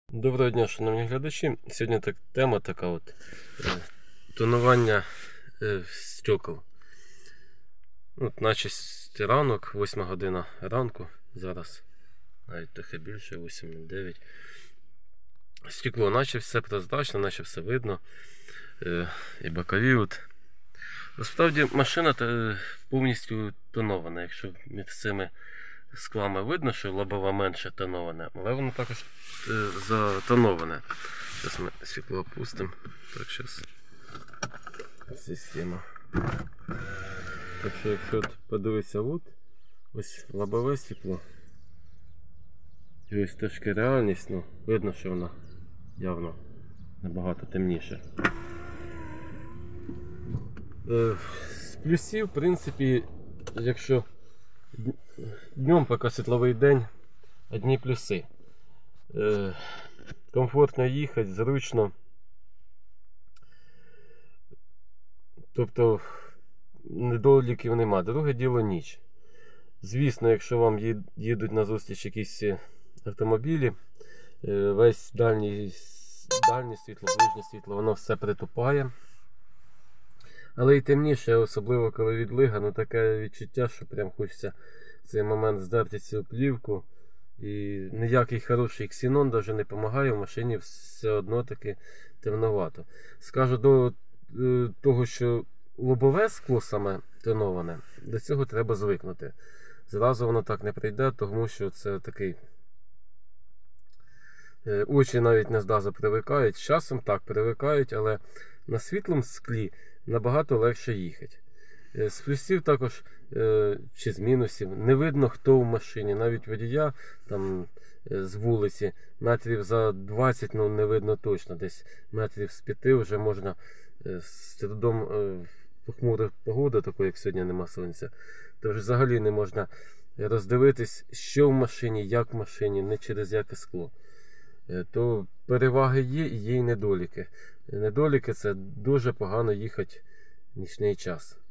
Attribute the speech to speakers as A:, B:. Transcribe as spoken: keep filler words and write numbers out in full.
A: Доброго дня, шановні глядачі. Сьогодні так, тема така от е, тонування е, стекол. От, наче ранок, восьма година ранку, зараз навіть трохи більше, восьма дев'ять. Стекло, наче все прозрачне, наче все видно. Е, і бокові. От. Насправді машина е, повністю тонована. Якщо між цими склами видно, що лобова менше тоноване, але воно також е, затоноване. Зараз ми стекло опустимо. Так, зараз система. Так що, якщо подивитися, от, ось лобове стекло. І ось трошки реальність, ну, видно, що вона явно набагато темніше. Е, з плюсів, в принципі, якщо днем, поки світловий день, одні плюси. Е, комфортно їхати, зручно. Тобто недоліків нема. Друге діло ніч. Звісно, якщо вам їдуть на зустріч якісь автомобілі, е, весь дальній, дальнє світло, ближнє світло, воно все притупає. Але і темніше, особливо коли відлига, ну таке відчуття, що прям хочеться в цей момент здерти цю плівку. І ніякий хороший ксенон навіть не допомагає, в машині все одно таки темновато. Скажу до е, того, що лобове скло саме тоноване, до цього треба звикнути. Зразу воно так не прийде, тому що це такий... Е, очі навіть не зразу привикають. З часом так привикають, але на світлому склі набагато легше їхати. З плюсів також, чи з мінусів, не видно, хто в машині. Навіть водія там з вулиці метрів за двадцять, ну не видно точно. Десь метрів з п'яти вже можна з трудом, похмура погода, такої як сьогодні нема сонця, то вже взагалі не можна роздивитись, що в машині, як в машині, не через яке скло. То переваги є і є й недоліки. Недоліки — це дуже погано їхати в нічний час.